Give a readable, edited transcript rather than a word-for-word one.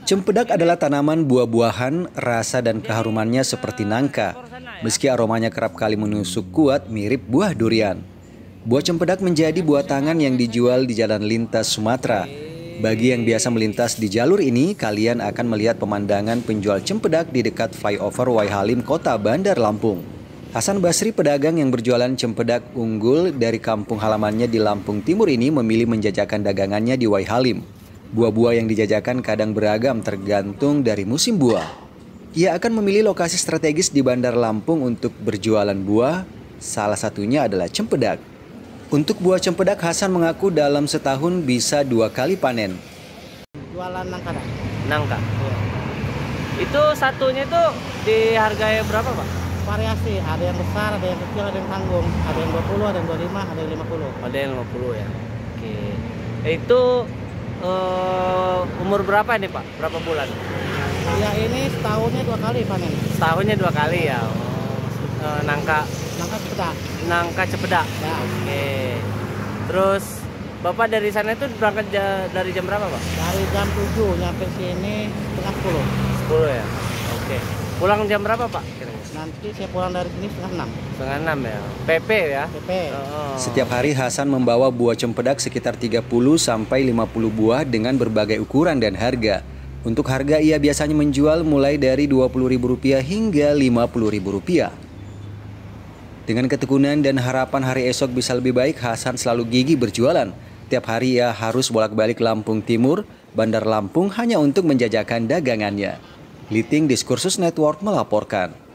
Cempedak adalah tanaman buah-buahan, rasa dan keharumannya seperti nangka. Meski aromanya kerap kali menusuk kuat, mirip buah durian. Buah cempedak menjadi buah tangan yang dijual di jalan lintas Sumatera. Bagi yang biasa melintas di jalur ini, kalian akan melihat pemandangan penjual cempedak di dekat flyover Wai Halim, Kota Bandar Lampung. Hasan Basri, pedagang yang berjualan cempedak unggul dari kampung halamannya di Lampung Timur ini, memilih menjajakan dagangannya di Wai Halim. Buah-buah yang dijajakan kadang beragam tergantung dari musim buah. Ia akan memilih lokasi strategis di Bandar Lampung untuk berjualan buah, salah satunya adalah cempedak. Untuk buah cempedak, Hasan mengaku dalam setahun bisa 2 kali panen. Jualan nangka. Nangka. Iya. Itu satunya itu dihargai berapa, Pak? Variasi, ada yang besar, ada yang kecil, ada yang tanggung. Ada yang 20, ada yang 25, ada yang 50. Ada yang 50 ya. Oke. Itu umur berapa ini, Pak? Berapa bulan? Ya ini setahunnya 2 kali panen. Setahunnya 2 kali ya. Nangka Nangka cempedak. Nangka cempedak. Ya. Oke. Terus Bapak dari sana itu berangkat dari jam berapa, Pak? Dari jam 7 nyampe sini setengah 10. 10 ya. Oke. Pulang jam berapa, Pak? Nanti saya pulang dari sini setengah 6. Setengah 6 ya. PP ya. PP. Setiap hari Hasan membawa buah cempedak sekitar 30 sampai 50 buah dengan berbagai ukuran dan harga. Untuk harga ia biasanya menjual mulai dari Rp20.000 hingga Rp50.000. Dengan ketekunan dan harapan hari esok bisa lebih baik, Hasan selalu gigih berjualan. Tiap hari ia harus bolak-balik Lampung Timur, Bandar Lampung hanya untuk menjajakan dagangannya. Liting Diskursus Network melaporkan.